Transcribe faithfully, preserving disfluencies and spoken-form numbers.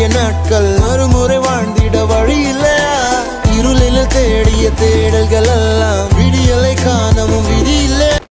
தேடிய நாட்கள் மறுமுறை வாழ்ந்திட வழி இல்லையா இருளில் தேடிய தேடல்கள் எல்லாம் விடியலை காணவும் விதி இல்லை